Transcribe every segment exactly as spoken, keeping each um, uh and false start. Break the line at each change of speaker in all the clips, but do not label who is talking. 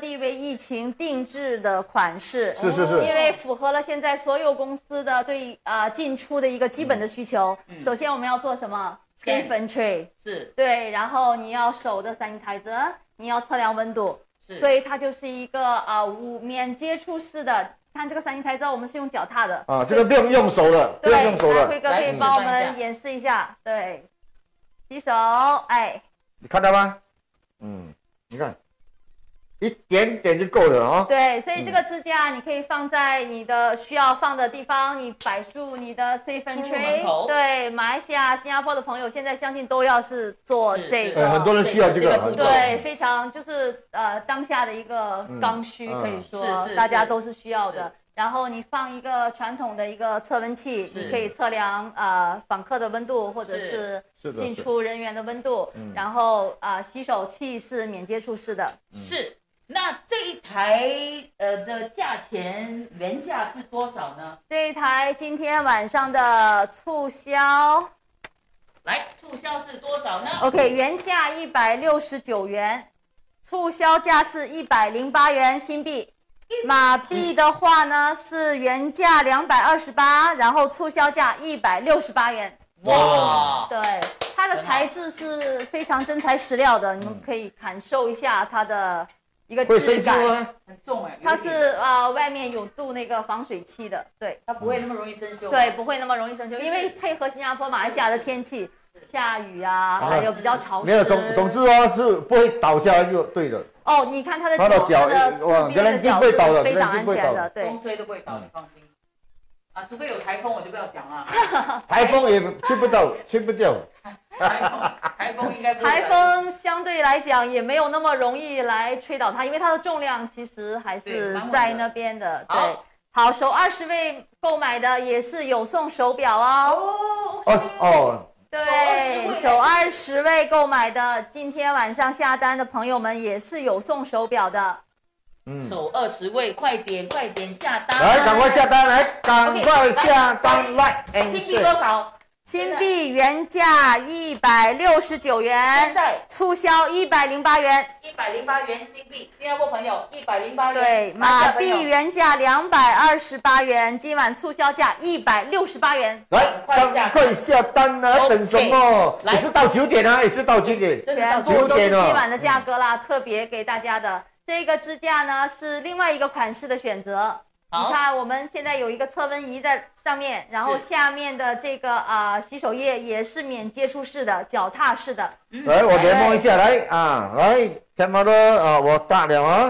地为疫情定制的款式，
是是是，
因为符合了现在所有公司的对啊、呃、进出的一个基本的需求。嗯、首先我们要做什么 ？Safe entry
是
对，然后你要手的 sanitizer， 你要测量温度，所以它就是一个啊、呃、无免接触式的。看这个sanitizer，我们是用脚踏的
啊，这个不用用手的，不用用手的。
辉哥可以帮我们演示一下，对，洗手，哎，
你看到吗？嗯，你看。一点点就够了哦。
对，所以这个支架你可以放在你的需要放的地方，你摆入你的 safe entry。对，马来西亚、新加坡的朋友现在相信都要是做这个，
很多人需要这个，
对，非常就是呃当下的一个刚需，可以说大家都是需要的。然后你放一个传统的一个测温器，你可以测量呃访客的温度或者是进出人员的温度。然后啊、呃，洗手器是免接触式的。
是。那这一台呃的价钱原价是多少呢？
这一台今天晚上的促销，
来促销是多少呢
？OK， 原价一百六十九元，促销价是一百零八元新币。马币的话呢是原价两百二十八，然后促销价一百六十八元。
哇，
对，它的材质是非常真材实料的，你们可以感受一下它的。一个质感
很重哎，
它是呃外面有镀那个防水漆的，对，
它不会那么容易生锈。
对，不会那么容易生锈，因为配合新加坡、马来西亚的天气，下雨啊，还有比较潮湿。
没有总总之哦，是不会倒下来就对的。
哦，你看它的脚，它的四边的脚是非常安全的，对，
风吹都不会倒，你放心。啊，除非有台风，我就不要讲了。
台风也吹不到，吹不掉。
台风，台风应该不会。
台风相对来讲也没有那么容易来吹倒它，因为它的重量其实还是在那边的。对，好，首二十位购买的也是有送手表哦。
哦哦。
对，首二十位购买的，今天晚上下单的朋友们也是有送手表的。
嗯，首二十位，快点快点下单！
来，赶快下单，来，赶快下单，来，
新币多少？
新币原价一百六十九元，
现在
促销一百零八元，
一百零八元新币。新加坡朋友一百零八元，
对，马币原价两百二十八元，今晚促销价一百六十八元。
来，赶快下单啊！等什么？也是到九点啊，也是到九点，
全部都是今晚的价格啦，特别给大家的。这个支架呢是另外一个款式的选择。你看，我们现在有一个测温仪在上面，然后下面的这个啊、呃、洗手液也是免接触式的、脚踏式的。
嗯、来，我联盟一下，来啊，来，看嘛的啊，我大了啊。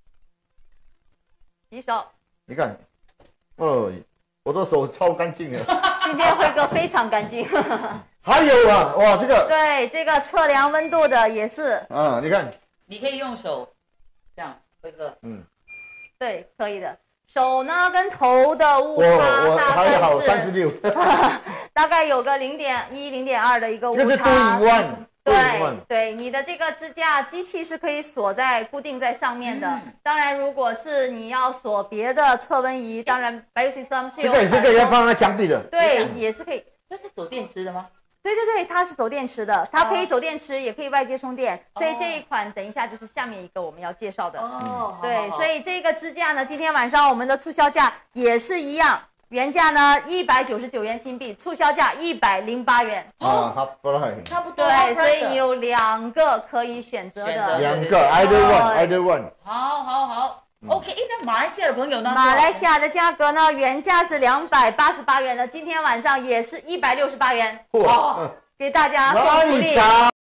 洗手。
你看，哦，我的手超干净的。
今天辉哥非常干净。
还有啊，哇，这个。
对，这个测量温度的也是。
啊，你看。
你可以用手，这样，辉哥。嗯。
对，可以的。手呢跟头的误差大概是
好三十六，
大概有个零点一、零点二的一个误差。
这是多一万。
对对，你的这个支架机器是可以锁在固定在上面的。嗯、当然，如果是你要锁别的测温仪，当然 Biosystem 是有。
这个也是可以放在墙壁的。
对，也是可以。
这是走电池的吗？
对对对，它是走电池的，它可以走电池，也可以外接充电，所以这一款等一下就是下面一个我们要介绍的。哦，对，所以这个支架呢，今天晚上我们的促销价也是一样，原价呢一百九十九元新币，促销价一百零八元。
哦，好，不赖，
差不多。
对，所以你有两个可以选择的。
两个 ，either one，either one。
好，好，好。OK， 那马来西亚的朋友呢？
马来西亚的价格呢，原价是两百八十八元的，今天晚上也是一百六十八元。哇，给大家送福利。